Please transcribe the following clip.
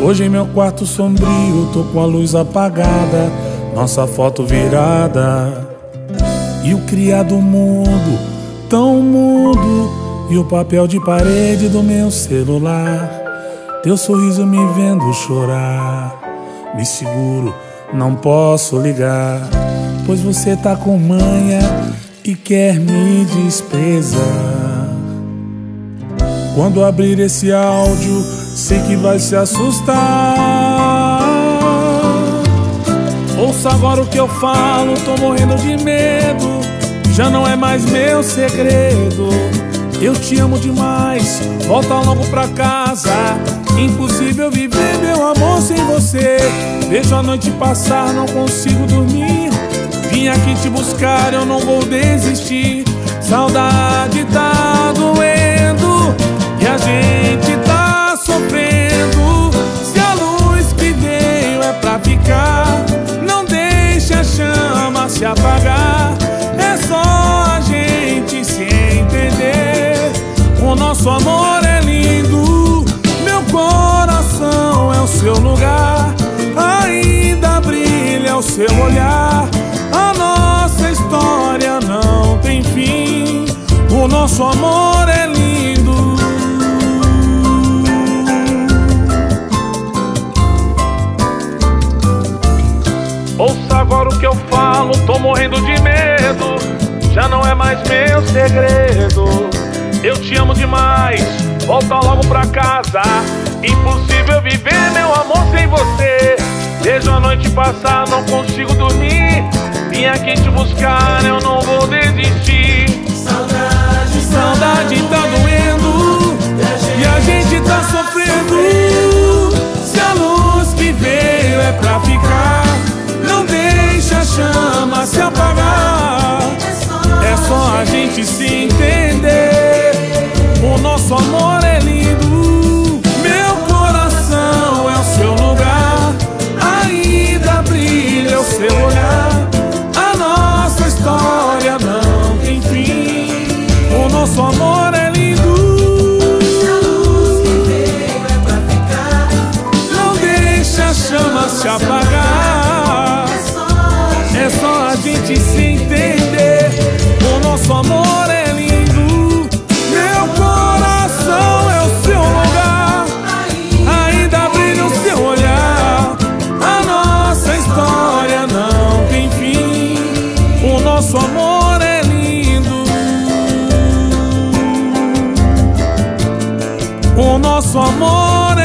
Hoje em meu quarto sombrio, tô com a luz apagada, nossa foto virada, e o criado mudo, tão mudo, e o papel de parede do meu celular. Teu sorriso me vendo chorar, me seguro, não posso ligar, pois você tá com manha e quer me desprezar. Quando abrir esse áudio, sei que vai se assustar. Ouça agora o que eu falo, tô morrendo de medo, já não é mais meu segredo. Eu te amo demais, volta logo pra casa. Impossível viver, meu amor, sem você. Vejo a noite passar, não consigo dormir. Vim aqui te buscar, eu não vou desistir. Saudade tá doendo e a gente tá sofrendo. Se a luz que veio é pra ficar, não deixe a chama se apagar. É só a gente se entender. O nosso amor é lindo, meu coração é o seu lugar. Ainda brilha o seu olhar. A nossa história não tem fim. O nosso amor é lindo. Ouça agora o que eu falo, tô morrendo de medo, já não é mais meu segredo. Eu te amo demais, volta logo pra casa. Impossível viver, meu amor, sem você. Vejo a noite passar, não consigo dormir. Vim aqui te buscar, eu não vou desistir. Saudade tá doendo e a gente tá sofrendo. Se a luz que veio é pra ficar, não deixa a chama se apagar. É só a gente se entender. O nosso amor é lindo, meu coração é o seu lugar. Ainda brilha o seu olhar. A nossa história não tem fim. O nosso amor é lindo. Se a luz que veio é pra ficar, não deixa a chama se apagar. É só a gente se entender. O nosso amor é lindo, meu coração é o seu lugar. Ainda brilha o seu olhar. A nossa história não tem fim. O nosso amor é lindo. O nosso amor é